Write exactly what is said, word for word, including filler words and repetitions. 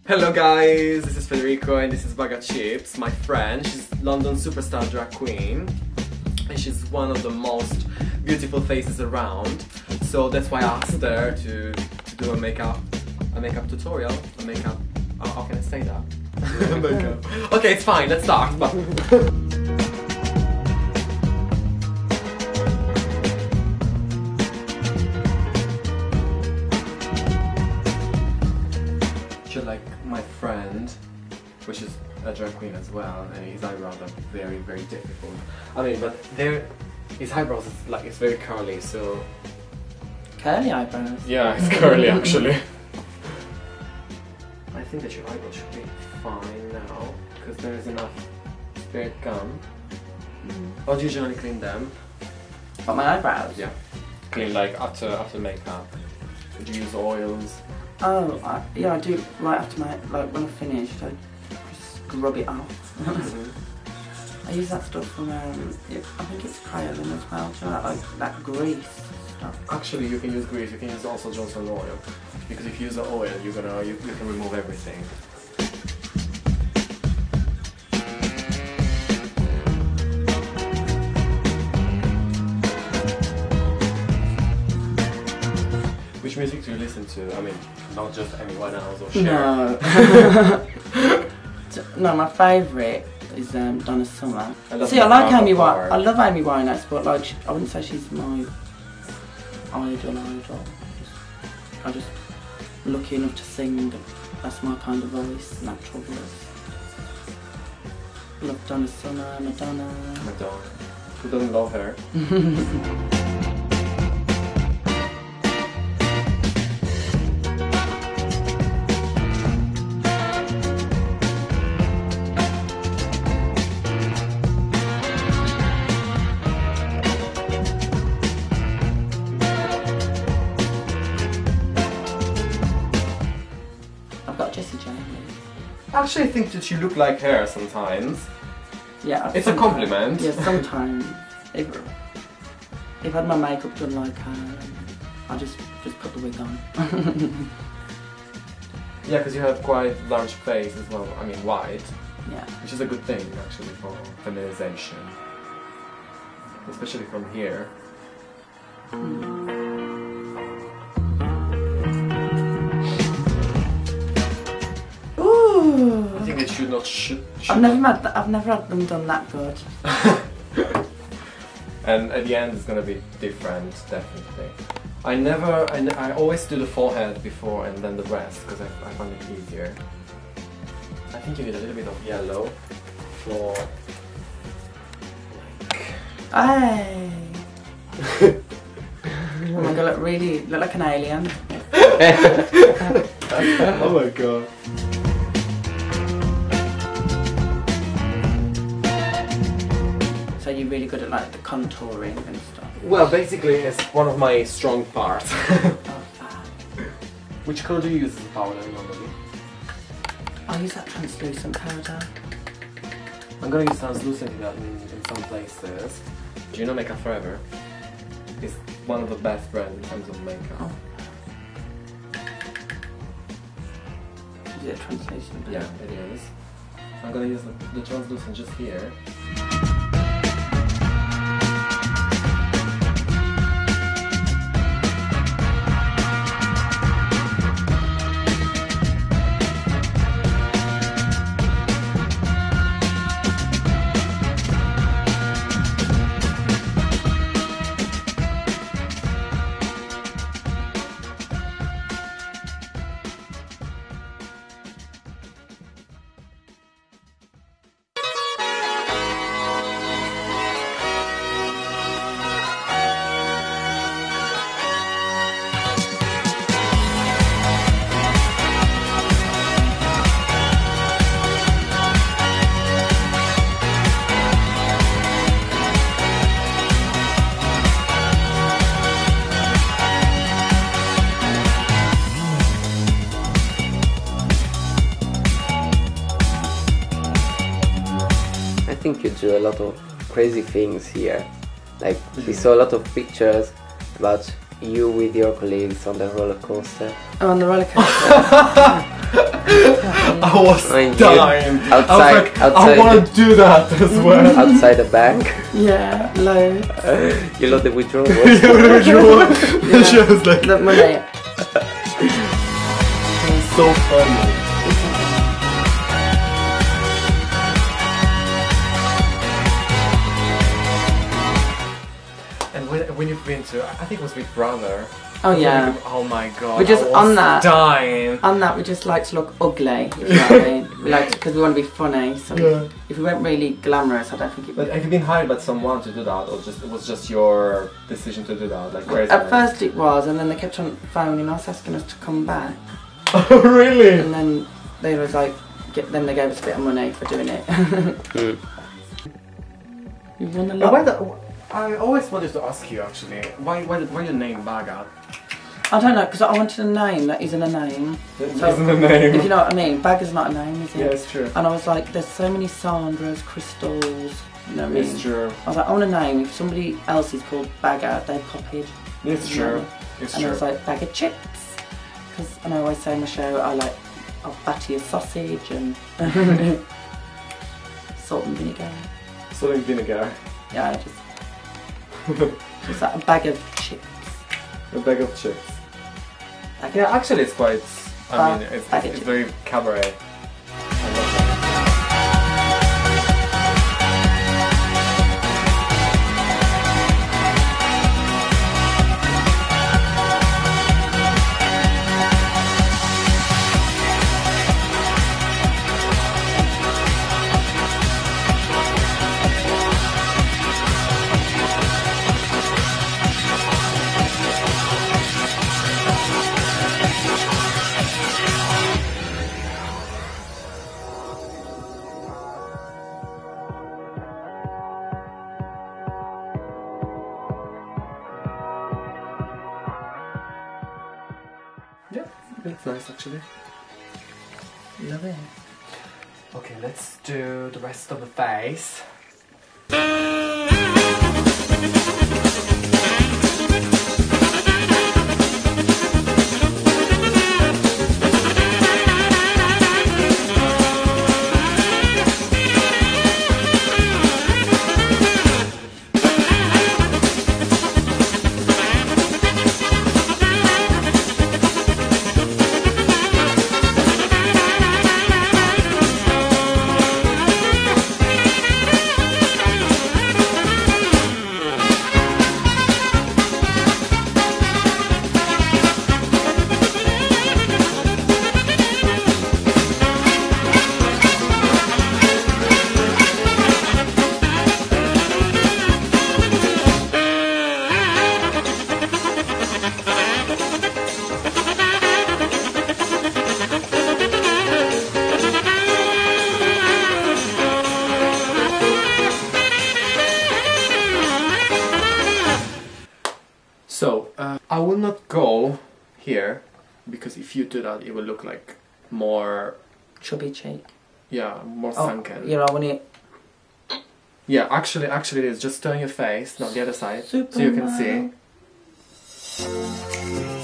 Hello guys, this is Federico and this is Baga Chipz, my friend. She's London superstar drag queen and she's one of the most beautiful faces around. So that's why I asked her to, to do a makeup a makeup tutorial, a makeup, uh, how can I say that? Makeup. Okay, it's fine, let's start. But like my friend, which is a drag queen as well, and his eyebrows are very, very difficult. I mean, but they're, his eyebrows is like, it's very curly, so... Curly eyebrows? Yeah, it's curly actually. I think that your eyebrows should be fine now, because there is enough spare gum. Mm. How do you usually clean them? What, my eyebrows? Yeah. Clean like after, after makeup. Do you use oils? Oh, I, yeah, I do right after my, like when I've finished, I just rub it off. Mm-hmm. I use that stuff from, um, it, I think it's Crayolan as well, do you know, like that grease stuff. Actually, you can use grease, you can use also Johnson oil, because if you use the oil, you're gonna, you, you can remove everything. Which music do you listen to? I mean, not just anyone else or Cher. No. No, my favourite is um, Donna Summer. I See, I like Amy Winehouse. I love Amy Winehouse, but like, I wouldn't say she's my idol. Idol. I just lucky enough to sing. That's my kind of voice, natural voice. Love Donna Summer, Madonna. Madonna. Who doesn't love her? I actually think that you look like her sometimes. Yeah. It's a compliment. Yeah, sometimes. If, if I had my makeup done like her, I just just put the wig on. Yeah, because you have quite large face as well. I mean, wide. Yeah. Which is a good thing actually for feminization, especially from here. Mm. I think it should not should. should I've never had that, I've never had them done that good. And at the end it's gonna be different, definitely. I never, I, ne I always do the forehead before and then the rest because I, I find it easier. I think you need a little bit of yellow for. Hey. Oh my god, look really look like an alien. Oh my god. So you're really good at like the contouring and stuff? Well, basically it's one of my strong parts. Oh, which colour do you use as a powder normally? I use that translucent powder. I'm gonna use translucent in, in, in some places. Do you know Makeup Forever? It's one of the best brands in terms of makeup. Oh. Is it translucent? Yeah, it is. I'm gonna use the, the translucent just here. I think you do a lot of crazy things here. Like we saw a lot of pictures about you with your colleagues on the roller coaster. Oh, on the roller coaster. I was Mind dying. you, outside, I was like, outside I want to do that as well. outside the bank. Yeah, loads. You know the withdrawal. Yeah. She was like, The money. it's so funny. And when, when you've been to, I think it was Big Brother. Oh yeah. Oh my god. We're just I was on that. dying. On that, we just like to look ugly, if you know what I mean. We like because we want to be funny. So Yeah. if we weren't really glamorous, I don't think it But would. have you been hired by someone to do that, or just it was just your decision to do that? Like crazy. At first it was, and then they kept on phoning us, asking us to come back. Oh really? And then they was like, get, then they gave us a bit of money for doing it. Mm. You've won a And lot. why the, I always wanted to ask you actually, why why why your name Baga? I don't know, because I wanted a name that isn't a name. That So, isn't a name. If you know what I mean, Baga's not a name, is it? Yeah, it's true. And I was like, there's so many Sandras, Crystals, you know what I mean? It's true. I was like, I want a name. If somebody else is called Baga, they'd copied. It's You know? true. It's And true. I was like, Baga Chipz. Because, and I always say in my show, I like, I'll batter your sausage and salt and vinegar. Salt and vinegar. Yeah, I just, just like a bag of chips. A bag of chips. Bag Yeah, of actually it's quite, I Ba- mean, it's, bag it's, of it's very cabaret. I love that. Yeah, it's nice actually. Love it. Okay, let's do the rest of the face. So, uh, I will not go here, because if you do that, it will look like more, Chubby cheek. yeah, more Oh, sunken. yeah, I want it. Yeah, actually, actually it is. Just turn your face, not the other side, Super so you can mild. see.